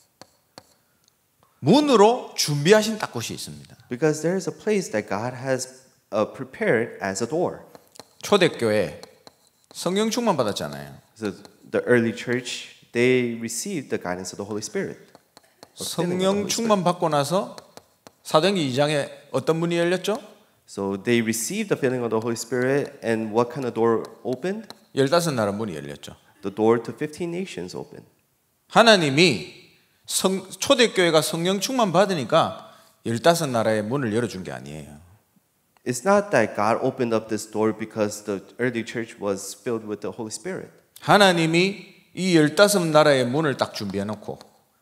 문으로 준비하신 딱 곳이 있습니다. Because there is a place that God has uh, prepared as a door. 초대교회 성령 충만 받았잖아요. So the early church, they received the guidance of the Holy Spirit. 성령 충만 받고 나서 사도행전 이 장에 어떤 문이 열렸죠? So they received the filling of the Holy Spirit, and what kind of door opened? 열다섯 나라 문이 열렸죠. The door to fifteen nations opened. 하나님이 성, 초대교회가 성령 충만 받으니까 열다섯 나라의 문을 열어준 게 아니에요. It's not that God opened up this door because the early church was filled with the Holy Spirit. 하나님이 이 열다섯 나라의 문을 딱 준비해 놓고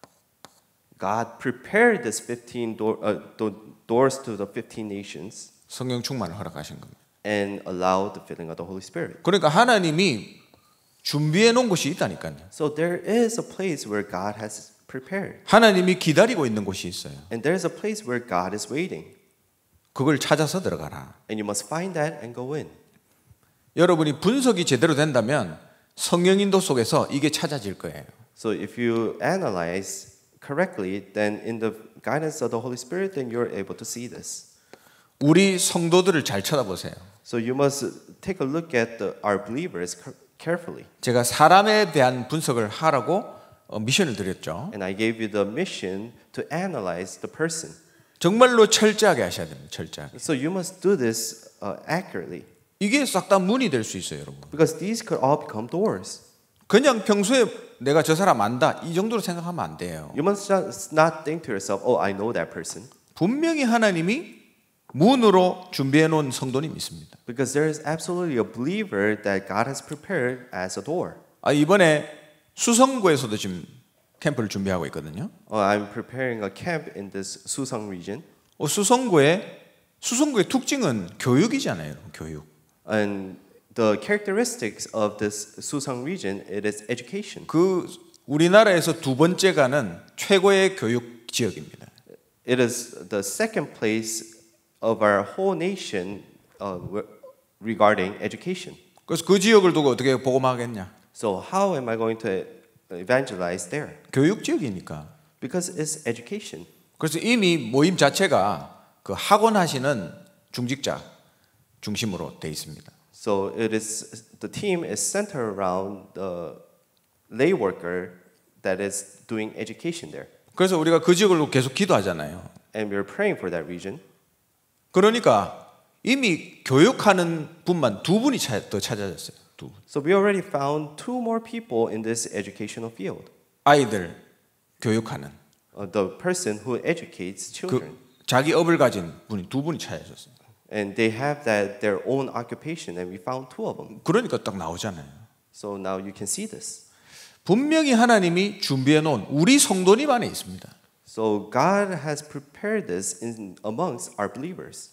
God prepared this fifteen door, uh, the doors to the fifteen nations 성령 충만을 허락하신 겁니다. and allowed the filling of the Holy Spirit. 그러니까 하나님이 준비해 놓은 곳이 있다니까요. So there is a place where God has prepared. 하나님이 기다리고 있는 곳이 있어요. And there is a place where God is waiting. 그걸 찾아서 들어가라. And you must find that and go in. 여러분이 분석이 제대로 된다면 성령 인도 속에서 이게 찾아질 거예요. So if you analyze correctly, then in the guidance of the Holy Spirit, then you're able to see this. 우리 성도들을 잘 쳐다보세요. So you must take a look at the, our believers carefully. 제가 사람에 대한 분석을 하라고 어, 미션을 드렸죠. And I gave you the mission to analyze the person. 정말로 철저하게 하셔야 됩니다. 철저하게. So you must do this uh, accurately. 이게 싹 다 문이 될 수 있어요, 여러분. Because these could all become doors. 그냥 평소에 내가 저 사람 안다 이 정도로 생각하면 안 돼요. You must not think to yourself, oh, I know that person. 분명히 하나님이 문으로 준비해 놓은 성도님 있습니다. Because there is absolutely a believer that God has prepared as a door. 아, 이번에 수성구에서도 지금 캠프를 준비하고 있거든요. Oh, I'm preparing a camp in this Susang region. 어, 수성구의 수성구의 특징은 교육이잖아요, 교육. And the characteristics of this Susang region, it is education. 그 우리나라에서 두 번째 가는 최고의 교육 지역입니다. It is the second place of our whole nation uh, regarding education. 그래서 그 지역을 두고 어떻게 복음하겠냐? So how am I going to evangelize there? 교육 지역이니까. Because it's education. 그래서 이미 모임 자체가 그 학원 하시는 중직자 중심으로 돼 있습니다. So it is the team is centered around the lay worker that is doing education there. 그래서 우리가 그 지역을 계속 기도하잖아요. And we're praying for that region. 그러니까 이미 교육하는 분만 두 분이 더 찾아졌어요. 두 분. So we already found two more people in this educational field. 아이들 교육하는 Uh, the person who educates children. 그 자기 업을 가진 분이 두 분이 찾아졌어요. And they have that their own occupation, and we found two of them. 그러니까 딱 나오잖아요. So now you can see this. 분명히 하나님이 준비해 놓은 우리 성도님 안에 있습니다. So God has prepared this in amongst our believers.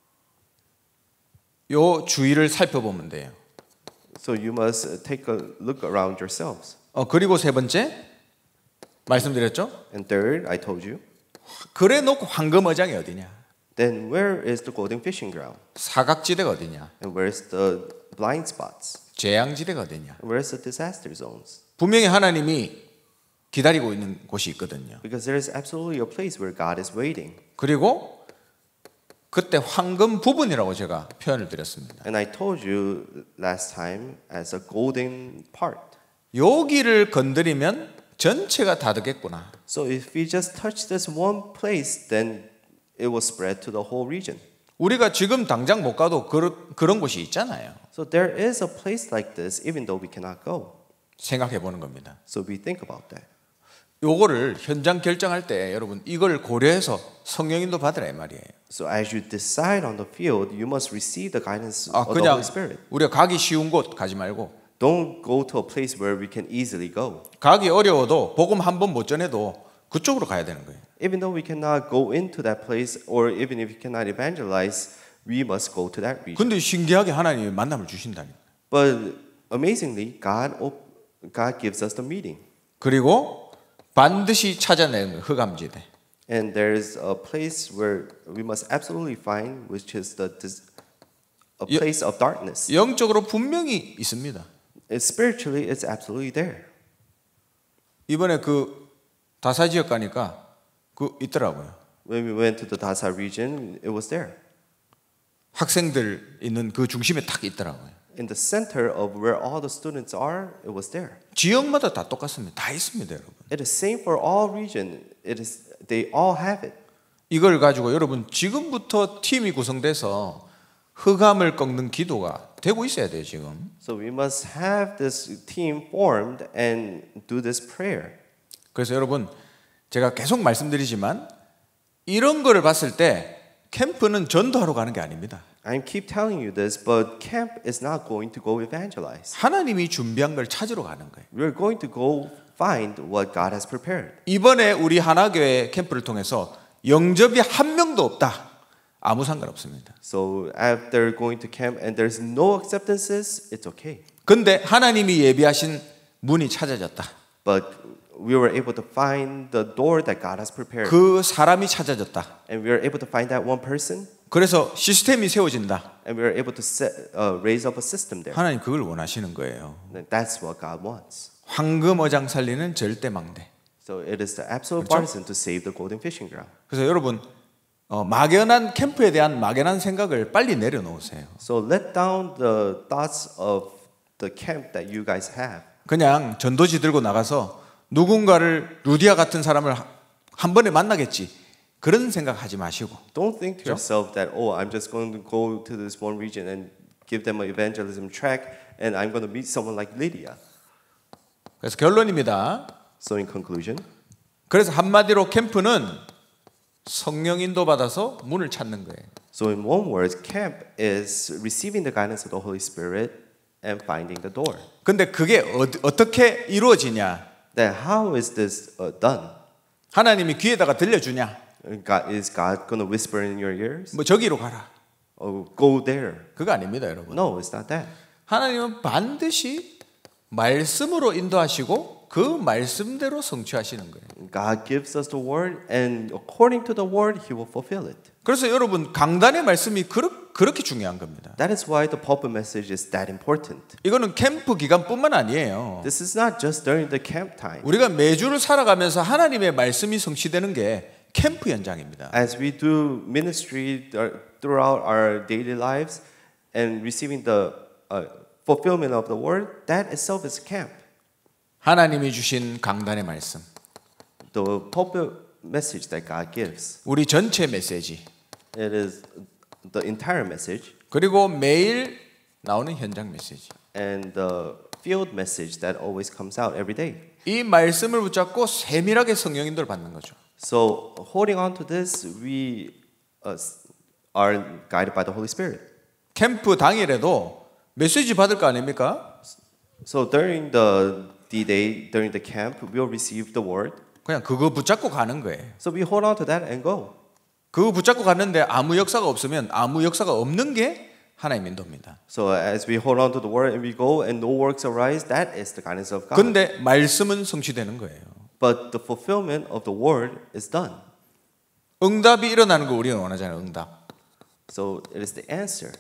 요 주위를 살펴보면 돼요. So you must take a look around yourselves. 어, 그리고 세 번째 말씀드렸죠? And third, I told you. 그래 놓고 황금 어장이 어디냐? Then where is the golden fishing ground? 사각지대가 어디냐? And where's the blind spots? 재앙지대가 어디냐? And where's the disaster zones? 분명히 하나님이 기다리고 있는 곳이 있거든요. Because there is absolutely a place where God is waiting. 그리고 그때 황금 부분이라고 제가 표현을 드렸습니다. And I told you last time as a golden part. 여기를 건드리면 전체가 다 되겠구나. So if we just touch this one place, then it will spread to the whole region. 우리가 지금 당장 못 가도 그런, 그런 곳이 있잖아요. So there is a place like this even though we cannot go. 생각해 보는 겁니다. So we think about that. 요거를 현장 결정할 때 여러분 이걸 고려해서 성령인도 받으라 이 말이에요. So as you decide on the field, you must receive the guidance 아, of the 그냥 Holy Spirit. 우리가 가기 쉬운 곳 가지 말고 Don't go to a place where we can easily go. 가기 어려워도 복음 한 번 못 전해도 그쪽으로 가야 되는 거예요. Even though we cannot go into that place, or even if we cannot evangelize, we must go to that region. 근데 신기하게 하나님이 만남을 주신다니. But amazingly, God op- God gives us the meeting, 그리고 반드시 찾아내는 흑암지대. and there is a place where we must absolutely find, which is the dis- a 여- place of darkness. 영적으로 분명히 있습니다. It's spiritually, it's absolutely there. 이번에 그 다사 지역 가니까 그 있더라고요. When we went to the Dasa region, it was there. 학생들 있는 그 중심에 딱 있더라고요. In the center of where all the students are, it was there. 지역마다 다 똑같습니다. 다 있습니다, 여러분. It is same for all region. It is they all have it. 이걸 가지고 여러분 지금부터 팀이 구성돼서 흑암을 꺾는 기도가 되고 있어야 돼요, 지금. So we must have this team formed and do this prayer. 그래서 여러분 제가 계속 말씀드리지만 이런 거를 봤을 때 캠프는 전도하러 가는 게 아닙니다. I keep telling you this, but camp is not going to go evangelize. 하나님이 준비한 걸 찾으러 가는 거예요. We're going to go find what God has prepared. 이번에 우리 하나교회 캠프를 통해서 영접이 한 명도 없다. 아무 상관없습니다. So after going to camp and there's no acceptances, it's okay. 근데 하나님이 예비하신 문이 찾아졌다. But we were able to find the door that God has prepared. 그 사람이 찾아졌다. And we were able to find that one person. 그래서 시스템이 세워진다. And we were able to set, uh, raise up a system there. 하나님 그걸 원하시는 거예요. And that's what God wants. 황금 어장 살리는 절대 망대. So it is the absolute 그렇죠? partisan to save the golden fishing ground. 그래서 여러분 어, 막연한 캠프에 대한 막연한 생각을 빨리 내려놓으세요. So let down the thoughts of the camp that you guys have. 그냥 전도지 들고 나가서 누군가를 루디아 같은 사람을 한 번에 만나겠지. 그런 생각하지 마시고. Don't think to 그렇죠? yourself that oh, I'm just going to go to this one region and give them an evangelism track, and I'm going to meet someone like Lydia. 그래서 결론입니다. So in conclusion, 그래서 한마디로 캠프는 성령 인도 받아서 문을 찾는 거예요. so in one word, camp is receiving the guidance of the Holy Spirit and finding the door. 근데 그게 어, 어떻게 이루어지냐? Then how is this uh, done? 하나님이 귀에다가 들려주냐? God, is God going to whisper in your ears? 뭐 저기로 가라. Oh, go there. 그거 아닙니다, 여러분. No, it's not that. 하나님은 반드시 말씀으로 인도하시고 그 말씀대로 성취하시는 거예요. God gives us the word, and according to the word, He will fulfill it. 그래서 여러분 강단의 말씀이 그렇, 그렇게 중요한 겁니다. That is why the pulpit message is that important. 이거는 캠프 기간뿐만 아니에요. This is not just during the camp time. 우리가 매주를 살아가면서 하나님의 말씀이 성취되는 게 캠프 현장입니다. As we do ministry throughout our daily lives and receiving the uh, fulfillment of the word, that itself is camp. 하나님이 주신 강단의 말씀, The pulpit message that God gives, 우리 전체 메시지, it is the entire message, 그리고 매일 나오는 현장 메시지. and the field message that always comes out every day. 이 말씀을 붙잡고 세밀하게 성령 인도를 받는 거죠. So holding on to this, we uh, are guided by the Holy Spirit. 캠프 당일에도 메시지 받을 거 아닙니까? So during the D-Day, during the camp, we'll receive the word. 그냥 그거 붙잡고 가는 거예요. So we hold on to that and go. 그거 붙잡고 갔는데 아무 역사가 없으면 아무 역사가 없는 게 하나님 인도입니다. So as we hold on to the word and we go and no works arise, that is the guidance of God. 근데 말씀은 성취되는 거예요. But the fulfillment of the word is done. 응답이 일어나는 거 우리는 원하잖아요. 응답. So it is the answer.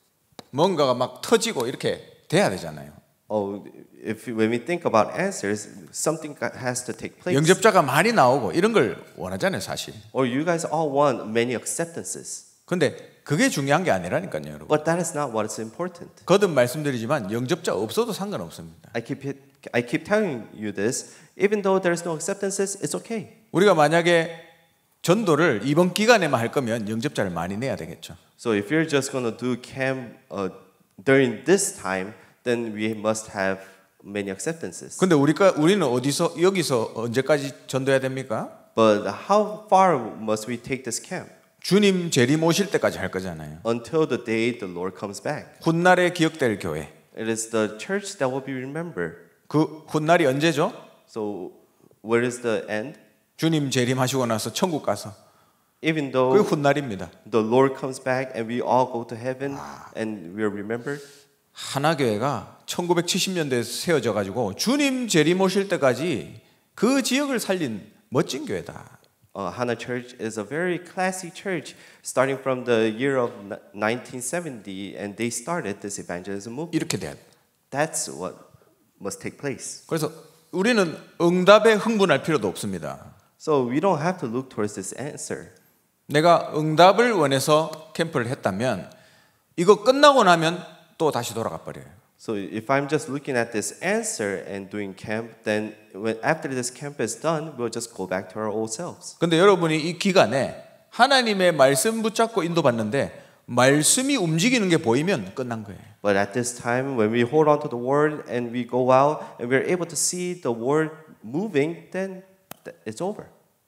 뭔가가 막 터지고 이렇게 돼야 되잖아요. Oh, if when we think about answers, something has to take place. 영접자가 많이 나오고 이런 걸 원하잖아요, 사실. Or you guys all want many acceptances. 근데 그게 중요한 게 아니라니까요, 여러분. But that is not what is important. 거듭 말씀드리지만 영접자 없어도 상관없습니다. I keep it, I keep telling you this. Even though there is no acceptances, it's okay. 우리가 만약에 전도를 이번 기간에만 할 거면 영접자를 많이 내야 되겠죠. So if you're just going to do camp uh, during this time, then we must have many acceptances. 근데 우리가 우리는 어디서 여기서 언제까지 전도해야 됩니까? But how far must we take this camp? 주님 재림 오실 때까지 할 거잖아요. Until the day the Lord comes back. 훗날에 기억될 교회. It is the church that will be remembered. 그 훗날이 언제죠? So where is the end? 주님 재림하시고 나서 천국 가서 Even 그 though 훗날입니다. the Lord comes back and we all go to heaven and we are remembered. 하나교회가 천구백칠십 년대에 세워져 가지고 주님 재림 오실 때까지 그 지역을 살린 멋진 교회다. Uh, Hana Church is a very classy church starting from the year of nineteen seventy and they started this evangelism movement. 이렇게 돼야 돼. That's what must take place. 그래서 우리는 응답에 흥분할 필요도 없습니다. So we don't have to look towards this answer. 내가 응답을 원해서 캠프를 했다면 이거 끝나고 나면 또 다시 돌아가 버려요. So if I'm just looking at this answer and doing camp, then when after this camp is done, we'll just go back to our old selves. 근데 여러분이 이 기간에 하나님의 말씀 붙잡고 인도받는데 말씀이 움직이는 게 보이면 끝난 거예요. But at this time, when we hold on to the word and we go out and we're able to see the word moving, then it's over.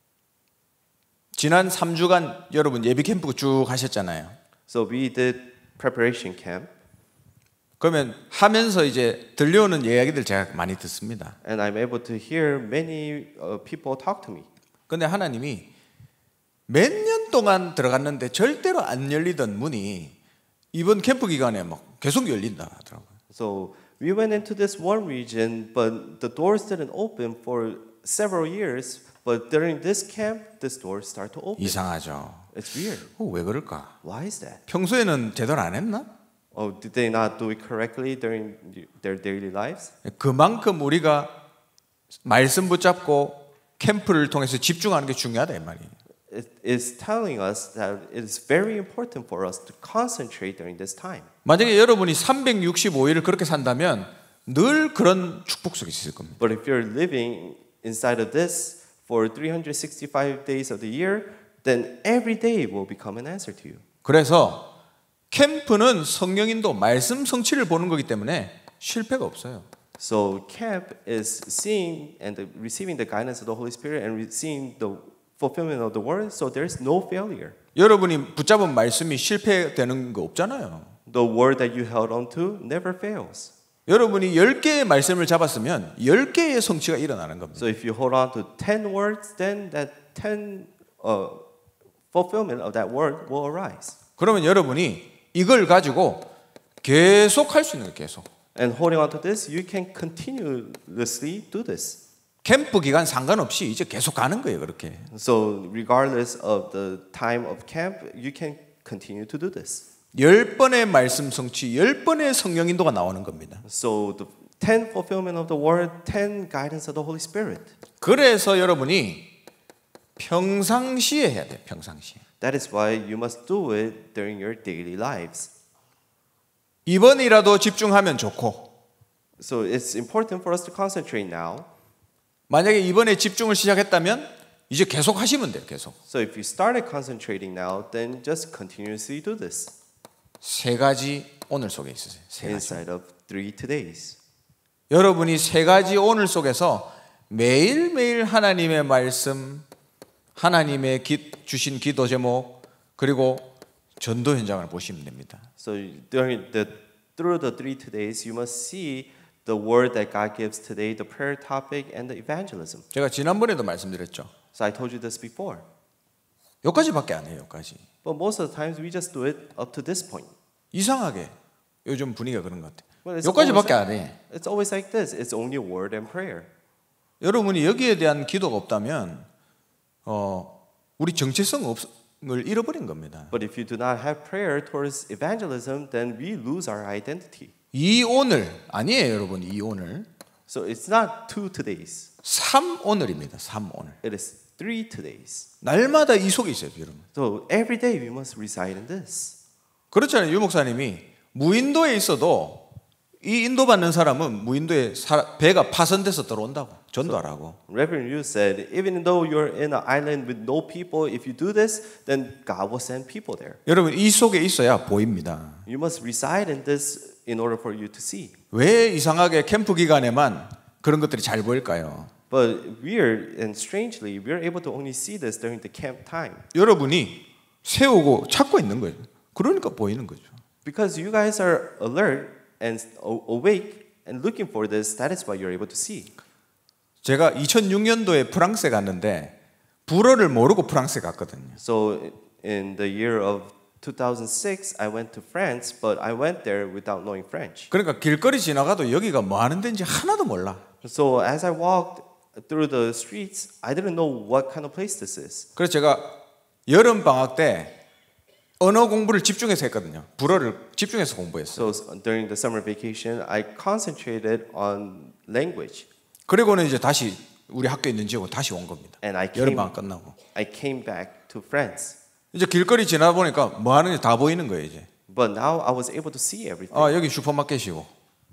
지난 삼 주간 여러분 예비 캠프 쭉 하셨잖아요. So we did preparation camp. 그러면 하면서 이제 들려오는 이야기들 제가 많이 듣습니다. And I'm able to hear many uh, people talk to me. 근데 하나님이 몇 년 동안 들어갔는데 절대로 안 열리던 문이 이번 캠프 기간에 막 계속 열린다 하더라고요. So we went into this one region, but the doors didn't open for several years. But during this camp, this doors start to open. 이상하죠. It's weird. 어, 왜 그럴까? Why is that? 평소에는 제대로 안 했나? Oh, did they not do it correctly during their daily lives? 그만큼 우리가 말씀 붙잡고 캠프를 통해서 집중하는 게 중요하다 이 말이에요. It is telling us that it is very important for us to concentrate during this time. 만약에 여러분이 삼백육십오 일을 그렇게 산다면 늘 그런 축복 속에 있을 겁니다. But if you're living inside of this for three hundred sixty-five days of the year, then every day will become an answer to you. 그래서 캠프는 성령인도 말씀 성취를 보는 거기 때문에 실패가 없어요. So camp is seeing and the, receiving the guidance of the Holy Spirit and receiving the fulfillment of the word. So there's no failure. 여러분이 붙잡은 말씀이 실패되는 거 없잖아요. The word that you held on to never fails. 여러분이 열 개의 말씀을 잡았으면 열 개의 성취가 일어나는 겁니다. So if you hold on to ten words, then that ten uh, fulfillment of that word will arise. 그러면 여러분이 이걸 가지고 계속 할 수 있는 거예요. 계속. And holding on to this, you can continuously do this. 캠프 기간 상관없이 이제 계속 가는 거예요. 그렇게. So regardless of the time of camp, you can continue to do this. 열 번의 말씀 성취, 열 번의 성령 인도가 나오는 겁니다. So the ten fulfillment of the word, ten guidance of the Holy Spirit. 그래서 여러분이 평상시에 해야 돼요. 평상시에. That is why you must do it during your daily lives. 이번이라도 집중하면 좋고 So it's important for us to concentrate now. 만약에 이번에 집중을 시작했다면 이제 계속 하시면 돼요. 계속. So if you started concentrating now, then just continuously do this. 세 가지 오늘 속에 있으세요. 세 가지. Inside of three todays. 여러분이 세 가지 오늘 속에서 매일매일 하나님의 말씀, 하나님의 기, 주신 기도 제목 그리고 전도 현장을 보시면 됩니다. So during the through the three todays, you must see the word that God gives today, the prayer topic, and the evangelism. 제가 지난번에도 말씀드렸죠. So I told you this before. 여기까지밖에 안 해요. 여기까지. But most of the times we just do it up to this point. 이상하게 요즘 분위기가 그런 것 같아요. Well, it's 여기까지밖에 always 안 해. It's always like this. It's only word and prayer. 여러분이 여기에 대한 기도가 없다면 어, 우리 정체성을 잃어버린 겁니다. But if you do not have prayer towards evangelism, then we lose our identity. 이 오늘 아니에요, 여러분. 이 오늘. So it's not two todays. 삼 오늘입니다. 삼 오늘. It is three todays. 날마다 이 속에 있어요, 여러분. So every day we must reside in this. 그렇잖아요. 유 목사님이 무인도에 있어도 이 인도받는 사람은 무인도에 사, 배가 파손돼서 들어온다고. 전도하라고. Reverend Yu said, even though you're in an island with no people, if you do this, then God will send people there. 여러분 이 속에 있어야 보입니다. You must reside in this in order for you to see. 왜 이상하게 캠프 기간에만 그런 것들이 잘 보일까요? But weird and strangely, we're able to only see this during the camp time. 여러분이 세우고 찾고 있는 거예요. 그러니까 보이는 거죠. Because you guys are alert and awake and looking for this, that is why you're able to see. 제가 이천육 년도에 프랑스에 갔는데 불어를 모르고 프랑스에 갔거든요. So in the year of two thousand six, I went to France, but I went there without knowing French. 그러니까 길거리 지나가도 여기가 뭐 하는 데인지 하나도 몰라. So as I walked through the streets, I didn't know what kind of place this is. 그래서 제가 여름 방학 때 언어 공부를 집중해서 했거든요. 불어를 집중해서 공부했어요. So during the summer vacation, I concentrated on language. 그리고는 이제 다시 우리 학교에 있는 지역으로 다시 온 겁니다. And I 여름 came, 방학 끝나고. I came back to France. 이제 길거리 지나 보니까 뭐 하는지 다 보이는 거예요, 이제. But now I was able to see everything. 아, 여기 슈퍼마켓이고.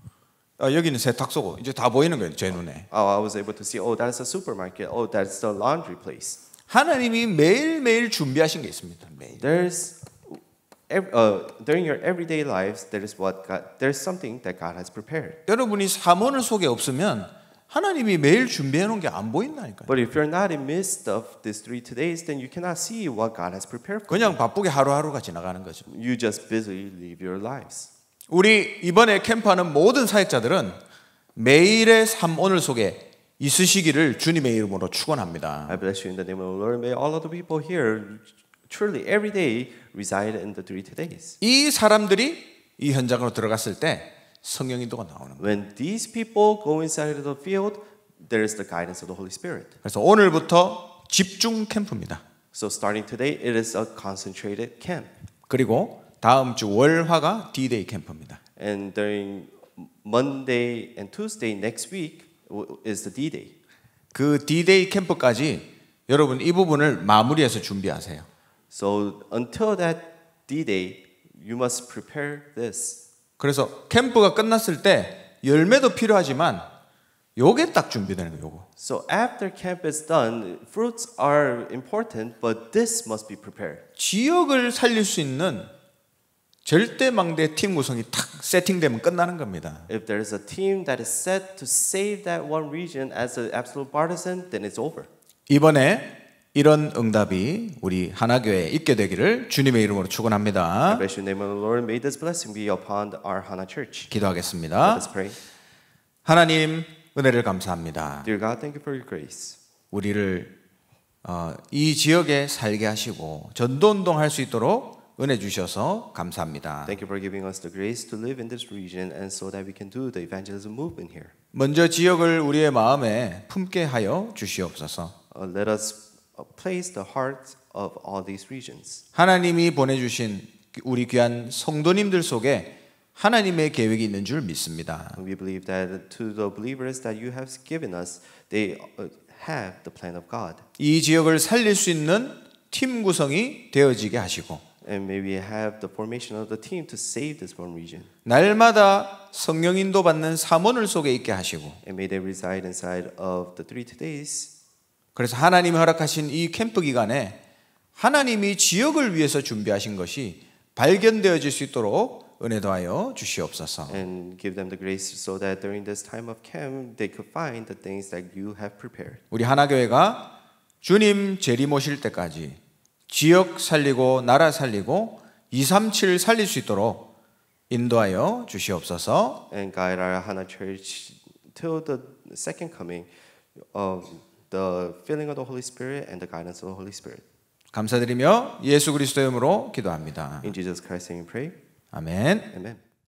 아, 여기는 세탁소고. 이제 다 보이는 거예요, 제 눈에. Oh, I was able to see, oh, that's a supermarket. Oh, that's the laundry place. 하나님이 매일매일 준비하신 게 있습니다. 매일. There's every, uh, during your everyday lives, there is what God, there's something that God has prepared. 여러분이 삼원을 속에 없으면 하나님이 매일 준비해 놓은 게 안 보인다니까요. But if you're not in midst of these three todays, then you cannot see what God has prepared for you. 그냥 바쁘게 하루하루가 지나가는 거죠. You just busily live your lives. 우리 이번에 캠프하는 모든 사역자들은 매일의 삼원을 속에 있으시기를 주님의 이름으로 축원합니다. I bless you in the name of the Lord. May all of the people here truly every day reside in the three todays. 이 사람들이 이 현장으로 들어갔을 때 성령 인도가 나오는 거예요. When these people go inside of the field, there is the guidance of the Holy Spirit. 그래서 오늘부터 집중 캠프입니다. So starting today, it is a concentrated camp. 그리고 다음 주 월화가 D-Day 캠프입니다. And during Monday and Tuesday next week is the D-Day. 그 D-Day 캠프까지 여러분 이 부분을 마무리해서 준비하세요. So until that D-Day, you must prepare this. 그래서 캠프가 끝났을 때 열매도 필요하지만 요게 딱 준비되는 거예요. 요거. So after camp is done, fruits are important, but this must be prepared. 지역을 살릴 수 있는 절대망대 팀 구성이 탁 세팅되면 끝나는 겁니다. If there is a team that is set to save that one region as an absolute partisan, then it's over. 이번에 이런 응답이 우리 하나교회에 있게 되기를 주님의 이름으로 축원합니다. I bless you in the name of the Lord. May this blessing be upon our Hana Church. 기도하겠습니다. Let us pray. 하나님 은혜를 감사합니다. Dear God, thank you for your grace. 우리를 어, 이 지역에 살게 하시고 전도운동 할 수 있도록 은혜 주셔서 감사합니다. Thank you for giving us the grace to live in this region and so that we can do the evangelism movement here. 먼저 지역을 우리의 마음에 품게 하여 주시옵소서. Uh, let us place the hearts of all these regions. 하나님이 보내주신 우리 귀한 성도님들 속에 하나님의 계획이 있는 줄 믿습니다. We believe that to the believers that you have given us, they have the plan of God. 이 지역을 살릴 수 있는 팀 구성이 되어지게 하시고 And may we have the formation of the team to save this one region. 날마다 성령 인도 받는 삼원을 속에 있게 하시고 And may they reside inside of the three todays. 그래서 하나님이 허락하신 이 캠프 기간에 하나님이 지역을 위해서 준비하신 것이 발견되어질 수 있도록 은혜 더하여 주시옵소서. And give them the grace so that during this time of camp they could find the things that you have prepared. 우리 하나교회가 주님 재림 오실 때까지 지역 살리고 나라 살리고 이삼칠 살릴 수 있도록 인도하여 주시옵소서. And guide our Hana Church till the second coming of the filling of the Holy Spirit and the guidance of the Holy Spirit. 감사드리며 예수 그리스도의 이름으로 기도합니다. In Jesus Christ's name we pray. 아멘. Amen.